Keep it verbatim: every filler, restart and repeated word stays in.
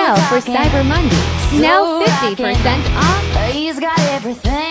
sale for Cyber Monday. Now fifty percent off. He's got everything.